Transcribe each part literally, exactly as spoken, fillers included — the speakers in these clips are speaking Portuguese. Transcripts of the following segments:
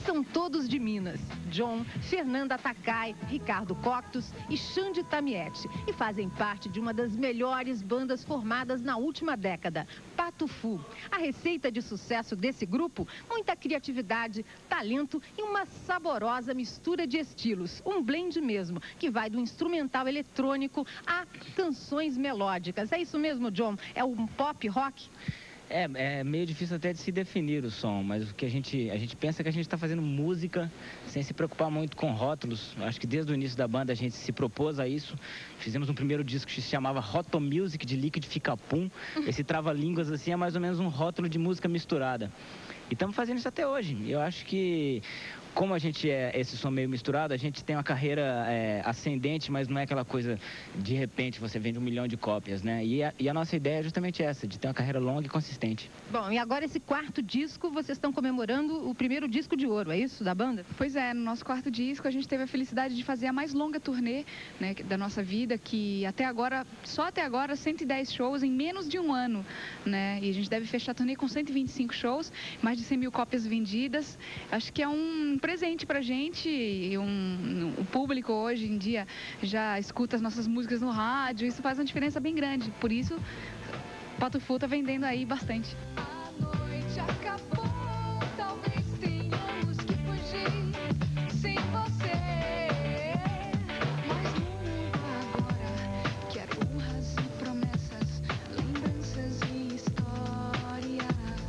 são todos de Minas. John, Fernanda Takai, Ricardo Coctus e Xande Tamietti. E fazem parte de uma das melhores bandas formadas na última década, Pato Fu. A receita de sucesso desse grupo, muita criatividade, talento e uma saborosa mistura de estilos. Um blend mesmo, que vai do instrumental eletrônico a canções melódicas. É isso mesmo, John? É um pop rock? É, é meio difícil até de se definir o som, mas o que a gente, a gente pensa é que a gente está fazendo música sem se preocupar muito com rótulos. Acho que desde o início da banda a gente se propôs a isso. Fizemos um primeiro disco que se chamava Roto Music, de Liquidifica-Pum. Esse trava-línguas assim é mais ou menos um rótulo de música misturada. E estamos fazendo isso até hoje. Eu acho que, como a gente é esse som meio misturado, a gente tem uma carreira é, ascendente, mas não é aquela coisa, de repente, você vende um milhão de cópias, né? E a, e a nossa ideia é justamente essa, de ter uma carreira longa e consistente. Bom, e agora esse quarto disco, vocês estão comemorando o primeiro disco de ouro, é isso, da banda? Pois é, no nosso quarto disco a gente teve a felicidade de fazer a mais longa turnê, né, da nossa vida, que até agora, só até agora, cento e dez shows em menos de um ano, né? E a gente deve fechar a turnê com cento e vinte e cinco shows, mais de cem mil cópias vendidas. Acho que é um presente pra gente, e um, o público hoje em dia já escuta as nossas músicas no rádio, isso faz uma diferença bem grande. Por isso, Pato Fu tá vendendo aí bastante. A noite acabou, talvez tenhamos que fugir sem você. Mas não agora, quero honras e promessas, lembranças e histórias.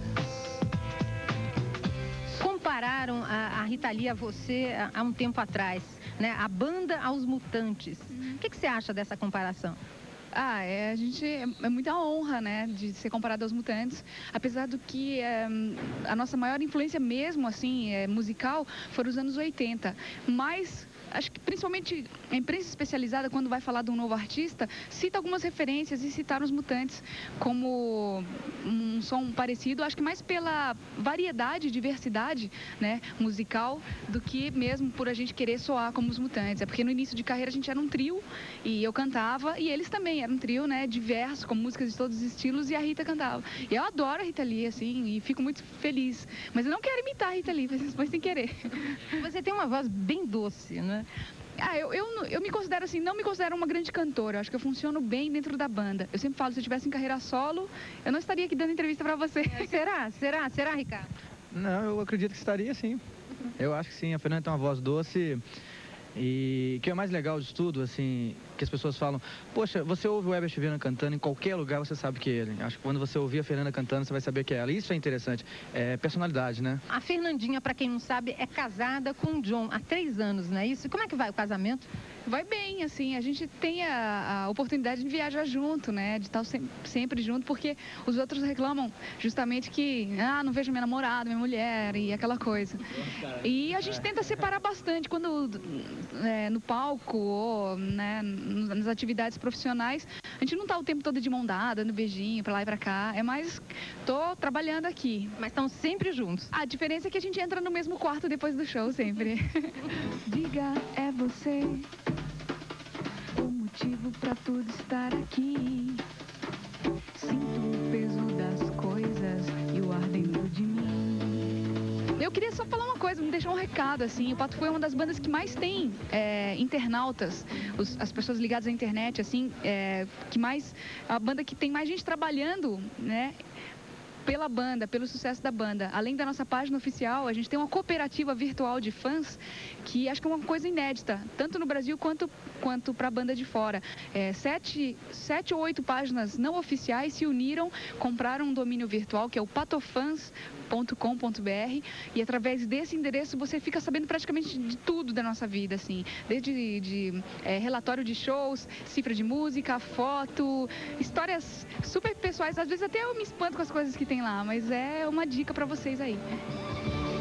Compararam a, a Rita Lee a você há um tempo atrás, né? A banda aos Mutantes. O que, que você acha dessa comparação? Ah, é, a gente, é, é muita honra, né, de ser comparado aos Mutantes, apesar do que é, a nossa maior influência mesmo, assim, é, musical, foram os anos oitenta, mas acho que principalmente a imprensa especializada, quando vai falar de um novo artista, cita algumas referências, e citaram os Mutantes como um som parecido, acho que mais pela variedade e diversidade, né, musical, do que mesmo por a gente querer soar como os Mutantes. É porque no início de carreira a gente era um trio, e eu cantava, e eles também eram um trio, né, diverso, com músicas de todos os estilos, e a Rita cantava. E eu adoro a Rita Lee, assim, e fico muito feliz. Mas eu não quero imitar a Rita Lee, mas sem querer. Você tem uma voz bem doce, né? Ah, eu, eu, eu me considero assim, não me considero uma grande cantora. Eu acho que eu funciono bem dentro da banda. Eu sempre falo, se eu tivesse em carreira solo, eu não estaria aqui dando entrevista pra você. Será? Será? Será, Ricardo? Não, eu acredito que estaria sim. Eu acho que sim. A Fernanda tem uma voz doce. E o que é mais legal de tudo, assim, que as pessoas falam, poxa, você ouve o Herbert Viana cantando, em qualquer lugar você sabe que é ele. Acho que quando você ouvir a Fernanda cantando, você vai saber que é ela. Isso é interessante, é personalidade, né? A Fernandinha, pra quem não sabe, é casada com o John há três anos, não é isso? E como é que vai o casamento? Vai bem, assim, a gente tem a, a oportunidade de viajar junto, né, de estar sem, sempre junto, porque os outros reclamam justamente que, ah, não vejo minha namorada, minha mulher, e aquela coisa. E a gente tenta separar bastante, quando é, no palco ou, né, nas atividades profissionais, a gente não tá o tempo todo de mão dada, dando beijinho pra lá e pra cá, é mais, tô trabalhando aqui. Mas estão sempre juntos. A diferença é que a gente entra no mesmo quarto depois do show, sempre. Diga, é você o motivo pra tudo estar aqui. Sinto o peso das coisas e o ar dentro de mim. Eu queria só falar uma coisa, me deixar um recado, assim. O Pato Fu é uma das bandas que mais tem é, internautas, os, as pessoas ligadas à internet, assim, é, que mais, a banda que tem mais gente trabalhando, né, pela banda, pelo sucesso da banda. Além da nossa página oficial, a gente tem uma cooperativa virtual de fãs, que acho que é uma coisa inédita, tanto no Brasil quanto, quanto para a banda de fora. É, sete, sete ou oito páginas não oficiais se uniram, compraram um domínio virtual, que é o patofans ponto com ponto br, e através desse endereço você fica sabendo praticamente de tudo da nossa vida, assim, desde de, é, relatório de shows, cifra de música, foto, histórias super pessoais. Às vezes até eu me espanto com as coisas que tem lá, mas é uma dica para vocês aí.